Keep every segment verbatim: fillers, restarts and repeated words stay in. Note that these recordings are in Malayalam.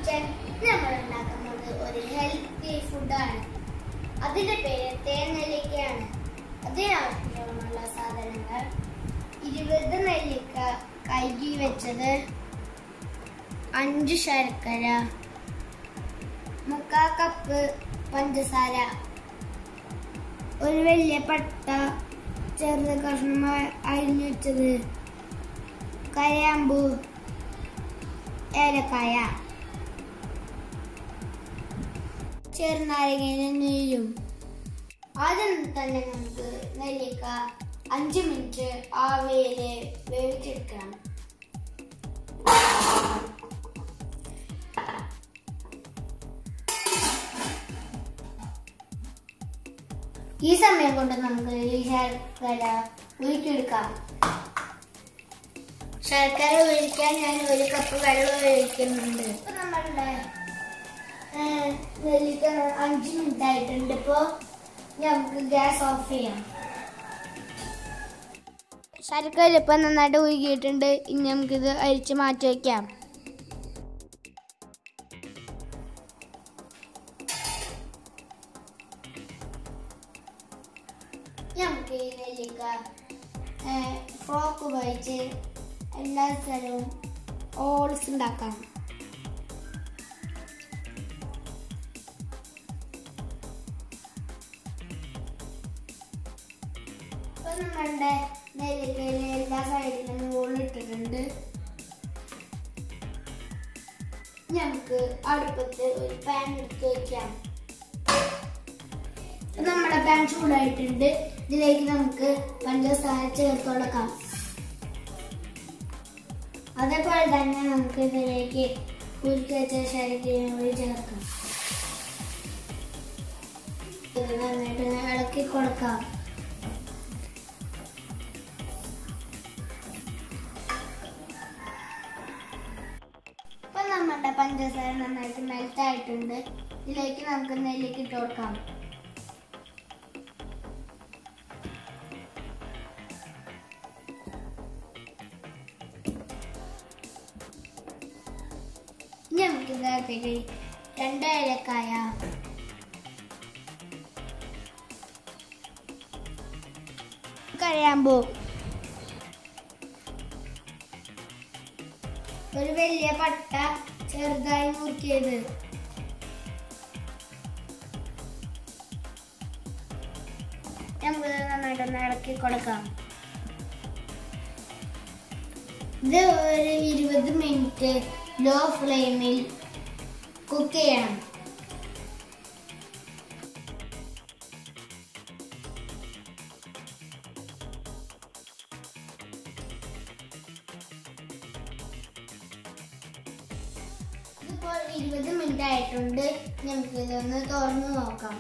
കിച്ചൺ നമ്മൾ ഉണ്ടാക്കുന്നത് ഒരു ഹെൽത്തി ഫുഡാണ്. അതിന്റെ പേര് തേനെല്ലിക്കയാണ്. അതിനാവശ്യമുള്ള സാധനങ്ങൾ: ഇരുപത് നെല്ലിക്ക കഴുകി വെച്ചത്, അഞ്ച് ശർക്കര, മുക്കാൽ കപ്പ് പഞ്ചസാര, ഒരു വലിയ പട്ട ചെറുത് കഷ്ണമായി അരിഞ്ഞു വെച്ചത്, കരയാമ്പൂ, ഏലക്കായ, ചെറുനാരങ്ങ നീരും. ആദ്യം തന്നെ നമുക്ക് നെല്ലിക്ക അഞ്ച് മിനിറ്റ് ആവിയില് വേവിച്ചെടുക്കണം. ഈ സമയം കൊണ്ട് നമുക്ക് ഈ ശർക്കര ഉരുക്കിയെടുക്കാം. ശർക്കര ഒഴിക്കാൻ ഞാൻ ഒരു കപ്പ് വെള്ളം ഒഴിക്കുന്നുണ്ട്. ഇപ്പൊ നമ്മളുടെ നെല്ലിക്ക അഞ്ച് മിനിറ്റ് ആയിട്ടുണ്ട്. ഇപ്പോ നമുക്ക് ഗ്യാസ് ഓഫ് ചെയ്യാം. ശർക്കര ഇപ്പൊ നന്നായിട്ട് ഉരുക്കിയിട്ടുണ്ട്. ഇനി നമുക്കിത് അരിച്ച് മാറ്റി വയ്ക്കാം. നമുക്ക് ഈ നെല്ലിക്ക ഫ്രോക്ക് ഉപയോഗിച്ച് എല്ലാ സ്ഥലവും ഓൾസ് ഉണ്ടാക്കാം. ഇപ്പൊ നമ്മളുടെ നെല്ലിക്കയിലെ എല്ലാ സൈഡിലും ഓളിട്ടിട്ടുണ്ട്. നമുക്ക് അടുപ്പത്ത് ഒരു പാൻ എടുത്ത് വയ്ക്കാം. നമ്മുടെ പാൻ ചൂടായിട്ടുണ്ട്. ഇതിലേക്ക് നമുക്ക് പഞ്ചസാര ചേർത്ത് കൊടുക്കാം. അതേപോലെ തന്നെ നമുക്ക് ഇതിലേക്ക് ഉരുക്കി വെച്ച ശർക്കരയും കൂടി ചേർക്കാം. ഇത് നന്നായിട്ട് ഇളക്കി കൊടുക്കാം. ഇപ്പൊ നമ്മുടെ പഞ്ചസാര നന്നായിട്ട് മെൽറ്റ് ആയിട്ടുണ്ട്. ഇതിലേക്ക് നമുക്ക് നെല്ലിക്ക ഇട്ട് കൊടുക്കാം. നമുക്ക് ഇതിനകത്തേക്ക് രണ്ട് ഏലക്കായ, കരയാമ്പൂ, ഒരു വലിയ പട്ട ചെറുതായി മുറിക്കിയത്, നമുക്ക് നന്നായിട്ടൊന്ന് ഇളക്കി കൊടുക്കാം. ഇത് ഒരു ഇരുപത് മിനിറ്റ് ലോ ഫ്ലെയിമിൽ കുക്ക് ചെയ്യണം. ഇതിപ്പോൾ ഇരുപത് മിനിറ്റ് ആയിട്ടുണ്ട്. നമുക്ക് ഇതൊന്ന് തുറന്നു നോക്കാം.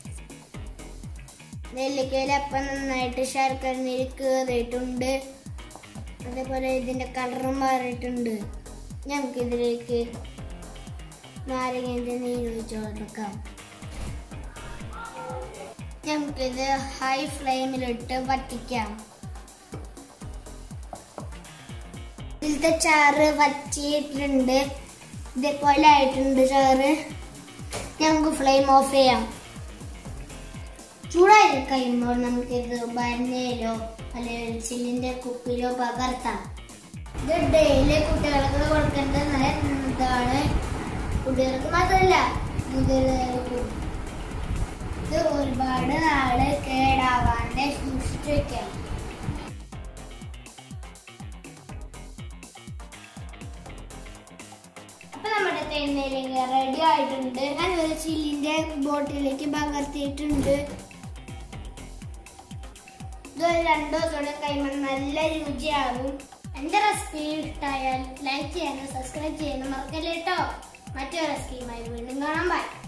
നെല്ലിക്കയിലപ്പം നന്നായിട്ട് ശർക്കര നീര് കയറിയിട്ടുണ്ട്. അതേപോലെ ഇതിന്റെ കളറും മാറിയിട്ടുണ്ട്. നമുക്കിതിലേക്ക് നാരങ്ങയുടെ നീര് ഒഴിച്ച് കൊടുക്കാം. നമുക്കിത് ഹൈ ഫ്ലെയിമിലിട്ട് വറ്റിക്കാം. ഇതിലത്തെ ചാറ് വറ്റിയിട്ടുണ്ട്. ഇതേപോലെ ആയിട്ടുണ്ട് ചാറ്. നമുക്ക് ഫ്ലെയിം ഓഫ് ചെയ്യാം. ചൂടായി കഴിയുമ്പോൾ നമുക്കിത് ബർണയിലോ അല്ലെങ്കിൽ ചില്ലിന്റെ കുപ്പിയിലോ പകർത്താം. ഇത് ഡെയിലി കുട്ടികൾക്ക് കൊടുക്കേണ്ടത് ഇതാണ്. കുട്ടികൾക്ക് മാത്രമല്ല, മുതിർന്നവർക്കും ഇത് ഒരുപാട് നാള് കേടാവാണ്ട് സൂക്ഷിച്ചു വെക്കാം. അപ്പൊ നമ്മുടെ തേനെല്ലിക്ക റെഡി ആയിട്ടുണ്ട്. ഞാൻ ഒരു ചില്ലിന്റെ ബോട്ടിലേക്ക് പകർത്തിയിട്ടുണ്ട്. ഇതൊരു രണ്ടോ ദിവസത്തോടെ കഴിയുമ്പോൾ നല്ല രുചിയാകും. എന്റെ റെസിപ്പി ഇഷ്ടമായാൽ ലൈക്ക് ചെയ്യാനും സബ്സ്ക്രൈബ് ചെയ്യാനും മറക്കല്ലേ കേട്ടോ. മറ്റൊരു റെസിപ്പിയുമായി വീണ്ടും കാണാം. ബൈ.